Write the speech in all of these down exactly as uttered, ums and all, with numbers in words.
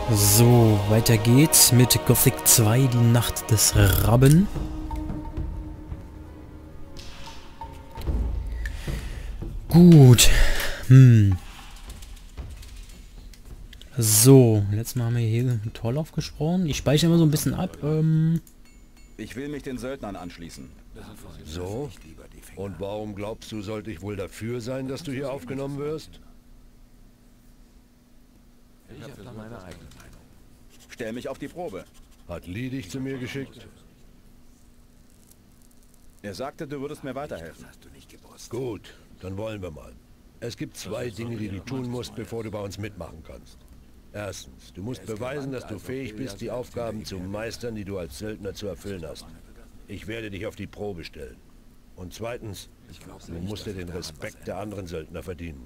So, weiter geht's mit Gothic zwei, die Nacht des Rabben. Gut. Hm. So, letztes Mal haben wir hier einen Torlauf gesprochen. Ich speichere immer so ein bisschen ab. Ähm ich will mich den Söldnern anschließen. So? Und warum glaubst du, sollte ich wohl dafür sein, dass du hier aufgenommen wirst? Ich habe da meine eigene Meinung. Stell mich auf die Probe. Hat Lee dich zu mir geschickt? Er sagte, du würdest mir weiterhelfen. Gut, dann wollen wir mal. Es gibt zwei Dinge, die du tun musst, bevor du bei uns mitmachen kannst. Erstens, du musst beweisen, dass du fähig bist, die Aufgaben zu meistern, die du als Söldner zu erfüllen hast. Ich werde dich auf die Probe stellen. Und zweitens, du musst dir den Respekt der anderen Söldner verdienen.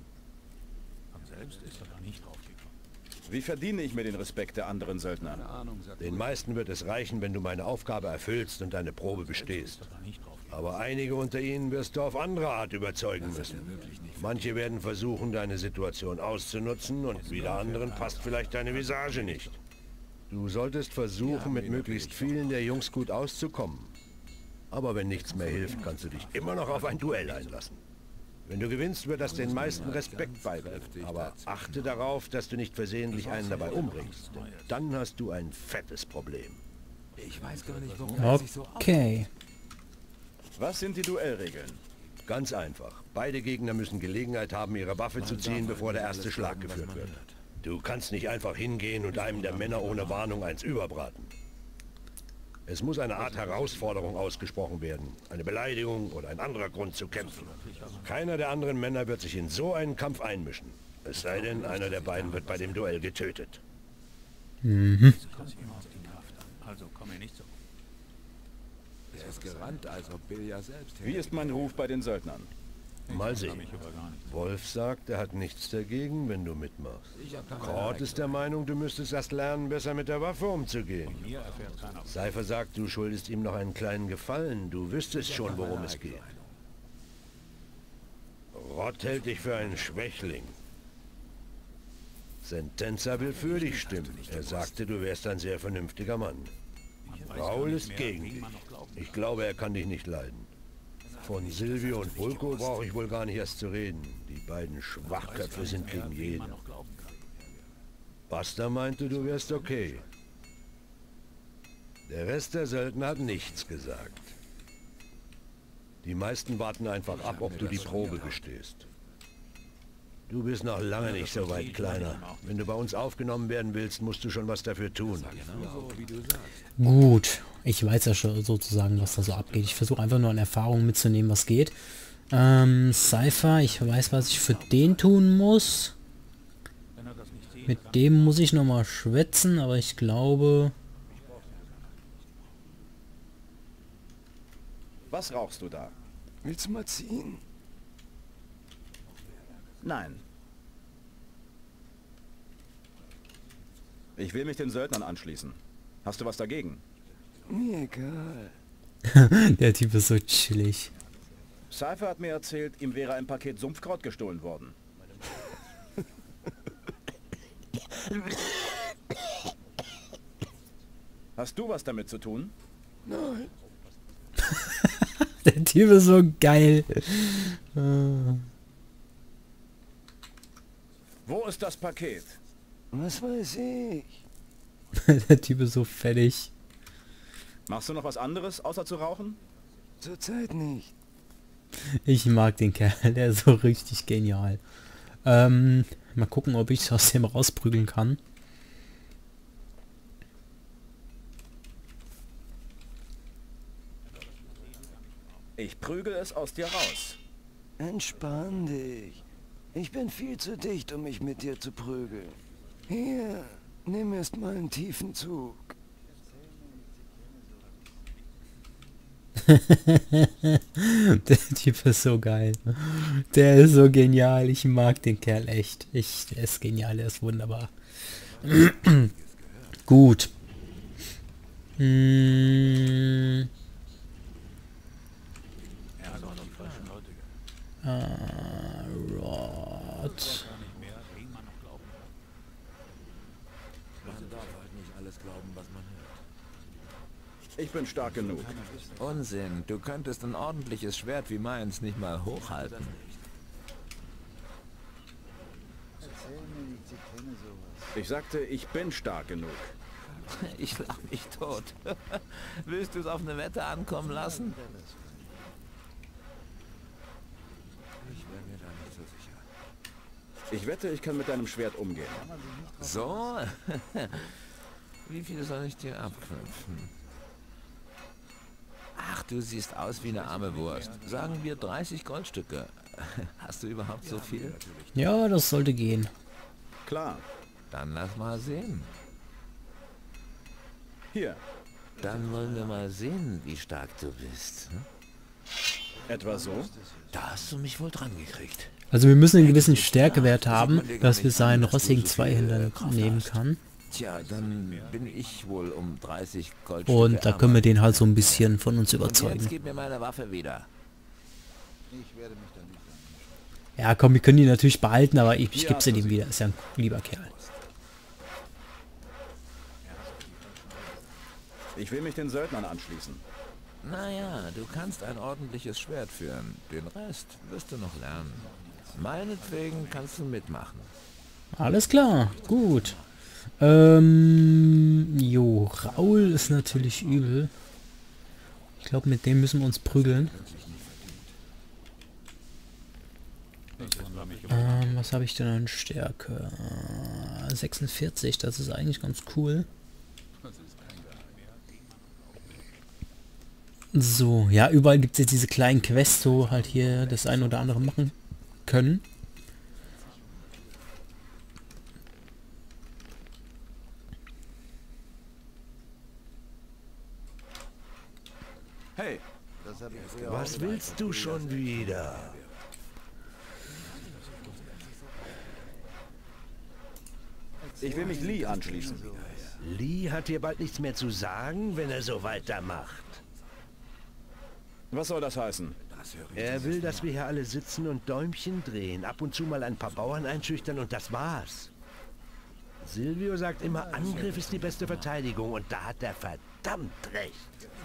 Wie verdiene ich mir den Respekt der anderen Söldner? Den meisten wird es reichen, wenn du meine Aufgabe erfüllst und deine Probe bestehst. Aber einige unter ihnen wirst du auf andere Art überzeugen müssen. Manche werden versuchen, deine Situation auszunutzen und wieder anderen passt vielleicht deine Visage nicht. Du solltest versuchen, mit möglichst vielen der Jungs gut auszukommen. Aber wenn nichts mehr hilft, kannst du dich immer noch auf ein Duell einlassen. Wenn du gewinnst, wird das den meisten Respekt beibringen. Aber achte darauf, dass du nicht versehentlich einen dabei umbringst. Denn dann hast du ein fettes Problem. Ich weiß gar nicht, warum Okay. Was sind die Duellregeln? Ganz einfach. Beide Gegner müssen Gelegenheit haben, ihre Waffe zu ziehen, bevor der erste Schlag geführt wird. Du kannst nicht einfach hingehen und einem der Männer ohne Warnung eins überbraten. Es muss eine Art Herausforderung ausgesprochen werden, eine Beleidigung oder ein anderer Grund zu kämpfen. Keiner der anderen Männer wird sich in so einen Kampf einmischen. Es sei denn, einer der beiden wird bei dem Duell getötet. Mhm. Also komm mir nicht so. Er ist gerannt, als ob Bill ja selbst... Wie ist mein Ruf bei den Söldnern? Mal sehen. Wolf sagt, er hat nichts dagegen, wenn du mitmachst. Cord ist der Meinung, du müsstest erst lernen, besser mit der Waffe umzugehen. Cypher sagt, du schuldest ihm noch einen kleinen Gefallen. Du wüsstest schon, worum es geht. Rod hält dich für einen Schwächling. Sentenza will für dich stimmen. Er sagte, du wärst ein sehr vernünftiger Mann. Raul ist gegen dich. Ich glaube, er kann dich nicht leiden. Von Silvio und Vulko brauche ich wohl gar nicht erst zu reden. Die beiden Schwachköpfe sind gegen jeden. Buster meinte, du wärst okay. Der Rest der Söldner hat nichts gesagt. Die meisten warten einfach ab, ob du die Probe bestehst. Du bist noch lange nicht so weit, Kleiner. Wenn du bei uns aufgenommen werden willst, musst du schon was dafür tun. Gut. Ich weiß ja schon sozusagen, was da so abgeht. Ich versuche einfach nur an Erfahrungen mitzunehmen, was geht. Ähm, Cypher, ich weiß, was ich für den tun muss. Mit dem muss ich nochmal schwätzen, aber ich glaube... Was rauchst du da? Willst du mal ziehen? Nein. Ich will mich den Söldnern anschließen. Hast du was dagegen? Mir egal. Der Typ ist so chillig. Cypher hat mir erzählt, ihm wäre ein Paket Sumpfkraut gestohlen worden. Hast du was damit zu tun? Nein. Der Typ ist so geil. Wo ist das Paket? Was weiß ich? Der Typ ist so fertig. Machst du noch was anderes, außer zu rauchen? Zurzeit nicht. Ich mag den Kerl, der ist so richtig genial. Ähm, mal gucken, ob ich es aus dem rausprügeln kann. Ich prügel es aus dir raus. Entspann dich. Ich bin viel zu dicht, um mich mit dir zu prügeln. Hier, nimm erst mal einen tiefen Zug. Der Typ ist so geil. Der ist so genial. Ich mag den Kerl echt. Ich, der ist genial, der ist wunderbar. Gut. Hm. Ah, Rod. Ich bin stark genug. Unsinn, du könntest ein ordentliches Schwert wie meins nicht mal hochhalten. Ich sagte, ich bin stark genug. Ich lach mich tot. Willst du es auf eine Wette ankommen lassen? Ich wette, ich kann mit deinem Schwert umgehen. So? Wie viel soll ich dir abknüpfen? Ach, du siehst aus wie eine arme Wurst. Sagen wir dreißig Goldstücke. Hast du überhaupt so viel? Ja, das sollte gehen. Klar. Dann lass mal sehen. Hier. Dann wollen wir mal sehen, wie stark du bist. Hm? Etwa so? Da hast du mich wohl dran gekriegt. Also wir müssen einen gewissen Stärkewert haben, dass wir seinen rostigen Zweihänder nehmen kann. Tja, dann bin ich wohl um dreißig Goldstücke Und da können wir den halt so ein bisschen von uns überzeugen. Jetzt gib mir meine Waffe wieder. Ja komm, wir können die natürlich behalten, aber ich, ich gebe sie dem wieder. Ist ja ein lieber Kerl. Ich will mich den Söldnern anschließen. Naja, du kannst ein ordentliches Schwert führen. Den Rest wirst du noch lernen. Meinetwegen kannst du mitmachen. Alles klar, gut. Ähm, jo, Raul ist natürlich übel. Ich glaube, mit dem müssen wir uns prügeln. Ähm, was habe ich denn an Stärke? Äh, sechsundvierzig, das ist eigentlich ganz cool. So, ja, überall gibt es jetzt diese kleinen Quests, wo halt hier das ein oder andere machen können. Hey, Was willst du schon wieder? ich will mich Lee anschließen. Lee hat dir bald nichts mehr zu sagen, wenn er so weitermacht. Was soll das heißen? Er will, dass wir hier alle sitzen und Däumchen drehen, ab und zu mal ein paar Bauern einschüchtern und das war's. Silvio sagt immer, Angriff ist die beste Verteidigung und da hat er verdammt recht.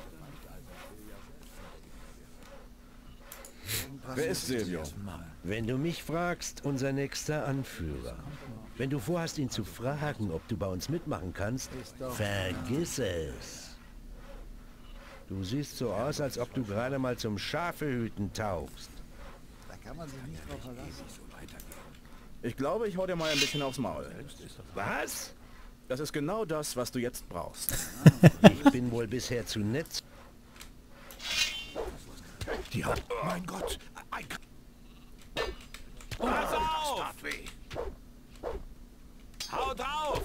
Wer ist Silvio? Wenn du mich fragst, unser nächster Anführer. Wenn du vorhast, ihn zu fragen, ob du bei uns mitmachen kannst, vergiss es. Du siehst so aus, als ob du gerade mal zum Schafehüten taugst. Ich glaube, ich hau dir mal ein bisschen aufs Maul. Was? Das ist genau das, was du jetzt brauchst. Ich bin wohl bisher zu nett. Die hat... Mein Gott! Ein... Pass auf! Hau drauf!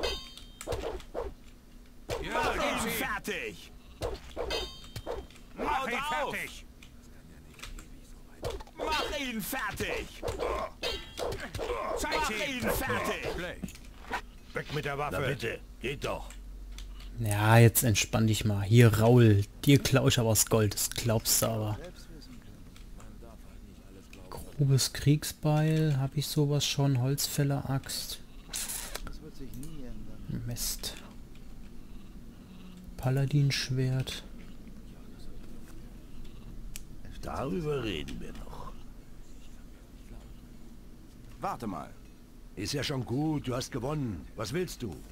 Ja, Mach ihn gib sie. fertig! Mach Hau ihn drauf! fertig! Mach ihn fertig! Zeig Mach sie! ihn fertig! Schlecht. Weg mit der Waffe! Na bitte, geht doch. Ja, jetzt entspann dich mal. Hier, Raul, dir klau ich aber das Gold, das glaubst du aber. Grobes Kriegsbeil, habe ich sowas schon? Holzfäller-Axt. Mist. Paladin-Schwert. Darüber reden wir noch. Warte mal. Ist ja schon gut, du hast gewonnen. Was willst du?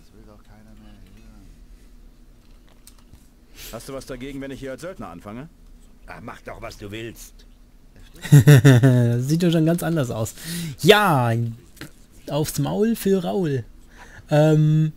Hast du was dagegen, wenn ich hier als Söldner anfange? Ach, mach doch, was du willst. Das sieht doch schon ganz anders aus. Ja, aufs Maul für Raul. Ähm,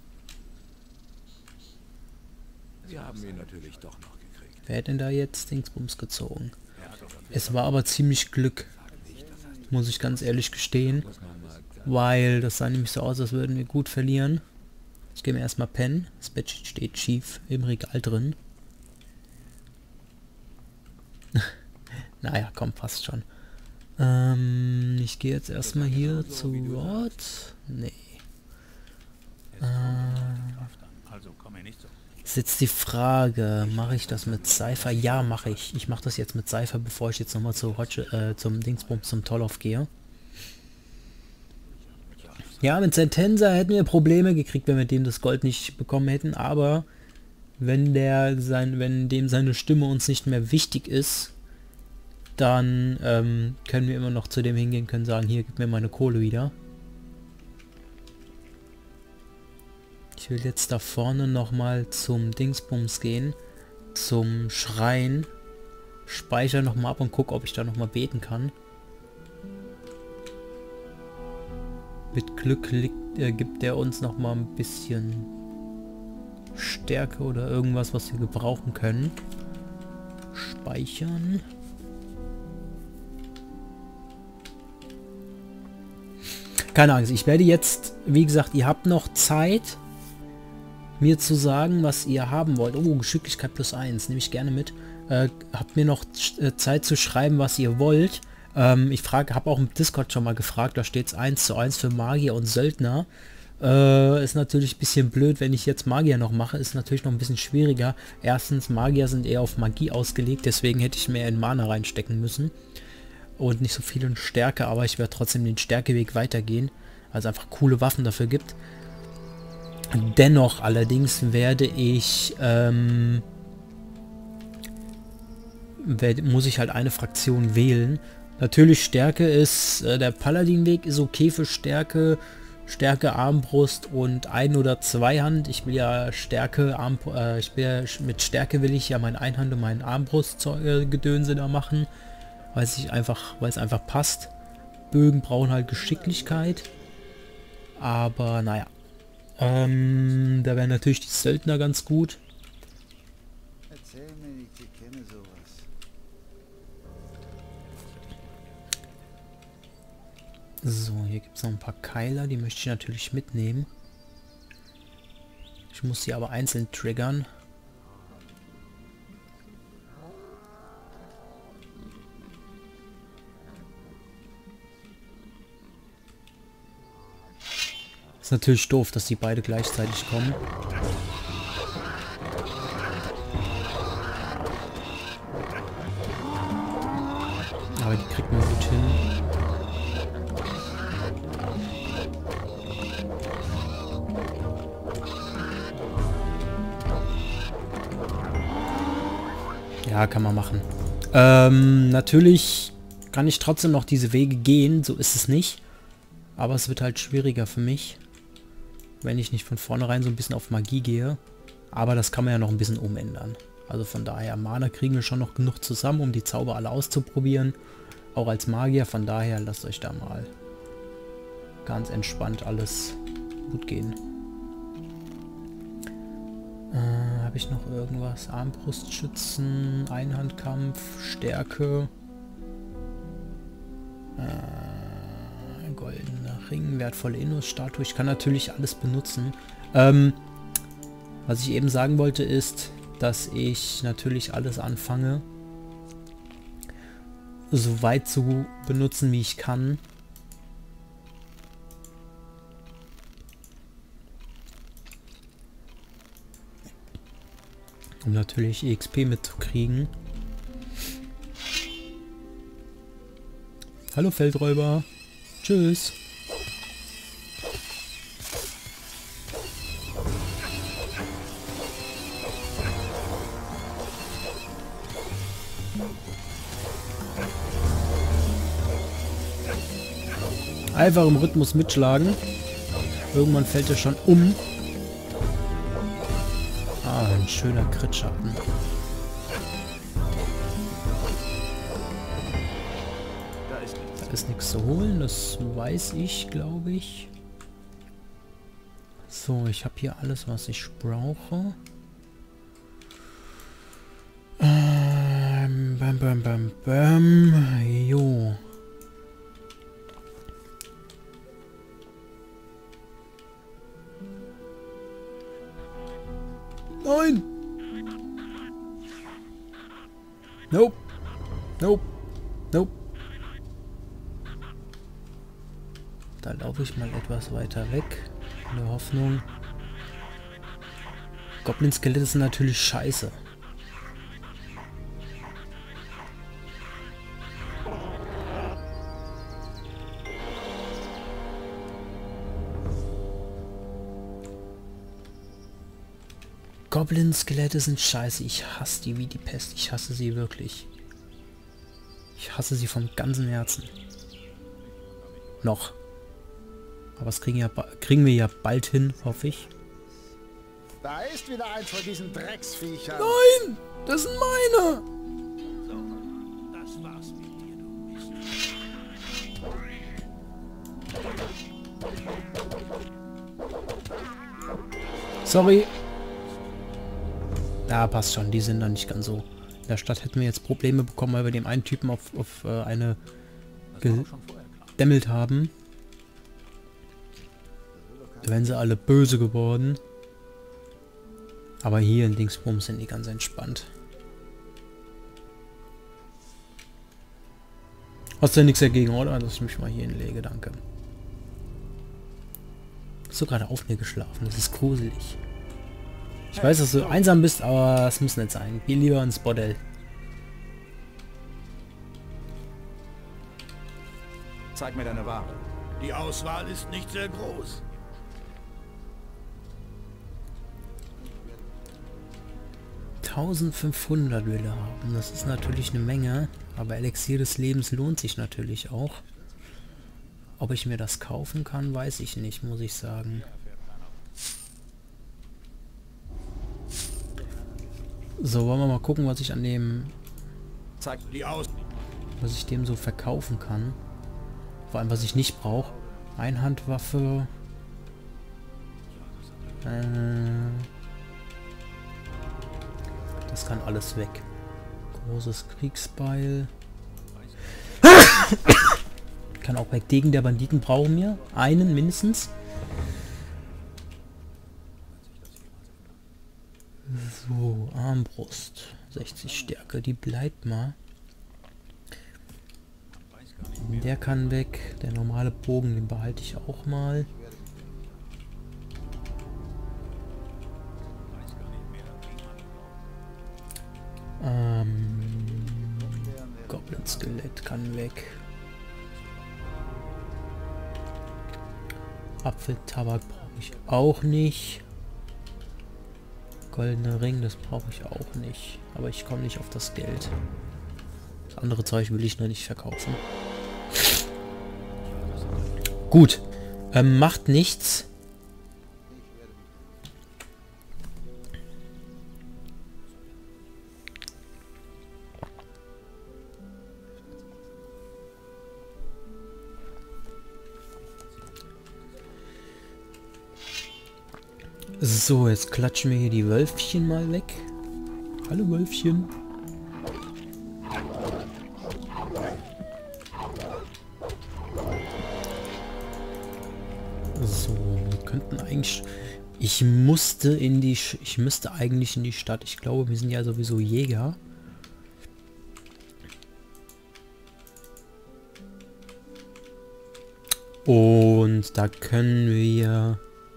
Wir haben ihn natürlich doch noch gekriegt. wer hat denn da jetzt Dingsbums gezogen? Es war aber ziemlich Glück, muss ich ganz ehrlich gestehen, weil das sah nämlich so aus, als würden wir gut verlieren. Ich gehe mir erstmal pennen. Das Bett steht schief im Regal drin. Naja, komm, passt schon. Ähm, ich gehe jetzt erstmal hier zu Rod. Nee. Also komm mir nicht so. Ist jetzt die Frage, mache ich das mit Cypher? Ja, mache ich. Ich mache das jetzt mit Cypher, bevor ich jetzt nochmal zu Roger, äh, zum Dingsbums, zum Tolloff gehe. Ja, mit Sentenza hätten wir Probleme gekriegt, wenn wir dem das Gold nicht bekommen hätten, aber wenn der sein, wenn dem seine Stimme uns nicht mehr wichtig ist, dann ähm, können wir immer noch zu dem hingehen, können sagen, hier, gib mir meine Kohle wieder. Ich will jetzt da vorne nochmal zum Dingsbums gehen, zum Schrein, speichere nochmal ab und gucke, ob ich da nochmal beten kann. Mit Glück liegt, äh, gibt er uns nochmal ein bisschen Stärke oder irgendwas, was wir gebrauchen können. Speichern. Keine Angst, ich werde jetzt, wie gesagt, ihr habt noch Zeit, mir zu sagen, was ihr haben wollt. Oh, Geschicklichkeit plus eins, nehme ich gerne mit. Äh, habt mir noch äh, Zeit zu schreiben, was ihr wollt. Ähm, ich frage, habe auch im Discord schon mal gefragt, da steht es eins zu eins für Magier und Söldner. Äh, ist natürlich ein bisschen blöd, wenn ich jetzt Magier noch mache, ist natürlich noch ein bisschen schwieriger. Erstens, Magier sind eher auf Magie ausgelegt, deswegen hätte ich mehr in Mana reinstecken müssen. Und nicht so viel in Stärke, aber ich werde trotzdem den Stärkeweg weitergehen, weil es einfach coole Waffen dafür gibt. Dennoch allerdings werde ich, ähm, werd, muss ich halt eine Fraktion wählen. Natürlich Stärke ist, äh, der Paladin-Weg ist okay für Stärke, Stärke, Armbrust und ein- oder Zweihand. Ich will ja Stärke, Arm, äh, ich will ja, mit Stärke will ich ja mein Einhand und mein Armbrust-Gedönse da machen, weil es einfach, weil es einfach passt. Bögen brauchen halt Geschicklichkeit, aber naja. Ähm, da wären natürlich die Söldner ganz gut. Erzähl mir nicht, ich kenne sowas. So, hier gibt es noch ein paar Keiler, die möchte ich natürlich mitnehmen. Ich muss sie aber einzeln triggern. Ist natürlich doof, dass die beide gleichzeitig kommen. Aber die kriegt man gut hin. Ja, kann man machen. Ähm, natürlich kann ich trotzdem noch diese Wege gehen, so ist es nicht. Aber es wird halt schwieriger für mich, wenn ich nicht von vornherein so ein bisschen auf Magie gehe. Aber das kann man ja noch ein bisschen umändern. Also von daher, Mana kriegen wir schon noch genug zusammen, um die Zauber alle auszuprobieren. Auch als Magier, von daher lasst euch da mal ganz entspannt alles gut gehen. Äh, habe ich noch irgendwas? Armbrustschützen, Einhandkampf, Stärke. Äh, goldener Ring, wertvolle Innos-Statue. Ich kann natürlich alles benutzen. Ähm, was ich eben sagen wollte ist, dass ich natürlich alles anfange, so weit zu benutzen, wie ich kann. Um natürlich E X P mitzukriegen. Hallo Feldräuber. Tschüss. Einfach im Rhythmus mitschlagen. Irgendwann fällt er schon um. Ah, ein schöner Crit-Schatten. Da ist nichts zu holen, das weiß ich, glaube ich. So, ich habe hier alles, was ich brauche. Ähm, bam, bam, bam, bam. Jo. Nein! Nope. Nope. Nope. Da laufe ich mal etwas weiter weg. In der Hoffnung. Goblin-Skelette sind natürlich scheiße. Goblin-Skelette sind scheiße. Ich hasse die wie die Pest. Ich hasse sie wirklich. Ich hasse sie vom ganzen Herzen. Noch. Aber das kriegen, ja, kriegen wir ja bald hin, hoffe ich. Da ist wieder eins von diesen Drecksviechern. Nein! Das sind meine! Das war's mit dir, du Mist. Sorry. Ja, passt schon. Die sind dann nicht ganz so. In der Stadt hätten wir jetzt Probleme bekommen, weil wir dem einen Typen auf, auf äh, eine gedämmelt haben. Da wären sie alle böse geworden. Aber hier in Dingsbums sind die ganz entspannt. Hast du ja nichts dagegen, oder? Dass ich mich mal hier hinlege, danke. Hast du gerade auf mir geschlafen? Das ist gruselig. Ich weiß, dass du einsam bist, aber es muss nicht sein. Geh lieber ins Bordell. Zeig mir deine Ware. Die Auswahl ist nicht sehr groß. eintausendfünfhundert will er haben. Das ist natürlich eine Menge. Aber Elixier des Lebens lohnt sich natürlich auch. Ob ich mir das kaufen kann, weiß ich nicht, muss ich sagen. So, wollen wir mal gucken, was ich an dem... Zeig die aus. Was ich dem so verkaufen kann. Vor allem, was ich nicht brauche. Einhandwaffe. Äh... Das kann alles weg. Großes Kriegsbeil. Kann auch bei Degen der Banditen brauchen wir. Einen mindestens. So, Armbrust. sechzig Stärke, die bleibt mal. Der kann weg. Der normale Bogen, den behalte ich auch mal. Ähm, Goblin-Skelett kann weg. Apfeltabak brauche ich auch nicht. Goldener Ring, das brauche ich auch nicht. Aber ich komme nicht auf das Geld. Das andere Zeug will ich noch nicht verkaufen. Gut. Ähm, macht nichts. So, jetzt klatschen wir hier die Wölfchen mal weg. Hallo Wölfchen. So, wir könnten eigentlich... Ich musste in die... Sch ich müsste eigentlich in die Stadt. Ich glaube, wir sind ja sowieso Jäger. Und da können wir...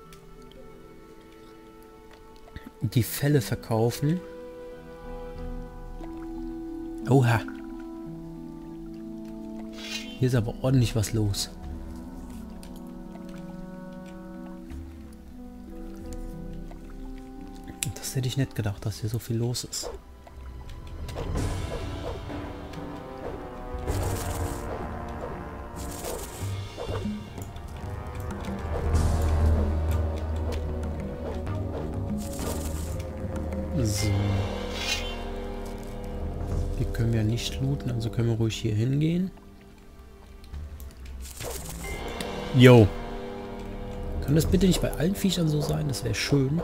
die Felle verkaufen. Oha. Hier ist aber ordentlich was los. Das hätte ich nicht gedacht, dass hier so viel los ist. So. Hier können wir nicht looten, also können wir ruhig hier hingehen. Jo. Kann das bitte nicht bei allen Viechern so sein? Das wäre schön.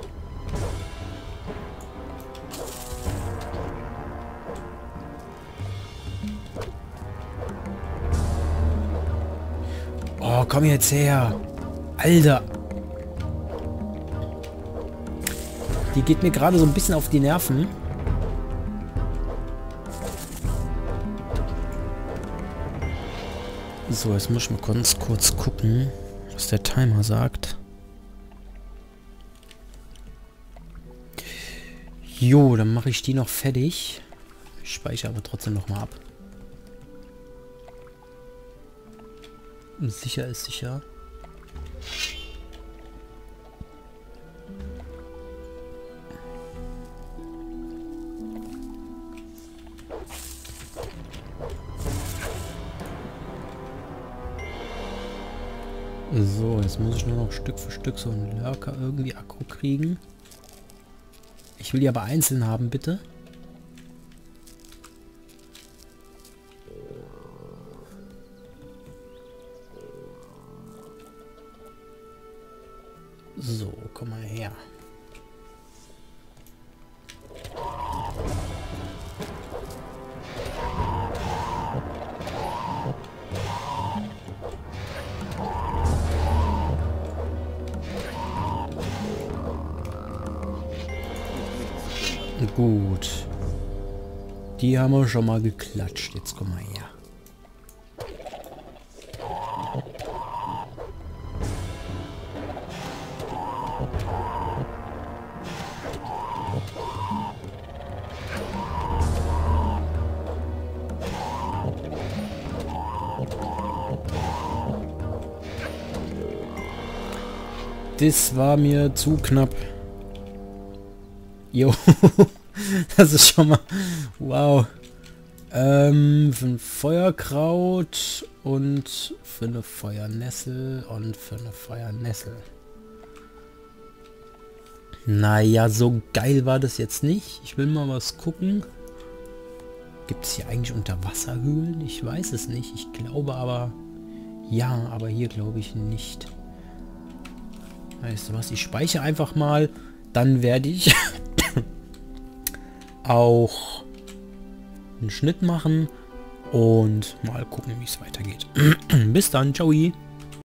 Oh, komm jetzt her. Alter. Die geht mir gerade so ein bisschen auf die Nerven. So, jetzt muss ich mal ganz kurz gucken, was der Timer sagt. Jo, dann mache ich die noch fertig. Ich speichere aber trotzdem noch mal ab. Sicher ist sicher. So, jetzt muss ich nur noch Stück für Stück so einen Lurker irgendwie aggro kriegen. Ich will die aber einzeln haben, bitte. So, komm mal her. Gut. Die haben wir schon mal geklatscht. Jetzt komm mal her. Das war mir zu knapp. Jo, das ist schon mal... Wow. Ähm, für ein Feuerkraut und für eine Feuernessel und für eine Feuernessel. Naja, so geil war das jetzt nicht. Ich will mal was gucken. Gibt es hier eigentlich Unterwasserhöhlen? Ich weiß es nicht. Ich glaube aber... Ja, aber hier glaube ich nicht. Weißt du was? Ich speichere einfach mal. Dann werde ich auch einen Schnitt machen und mal gucken, wie es weitergeht. Bis dann, ciao.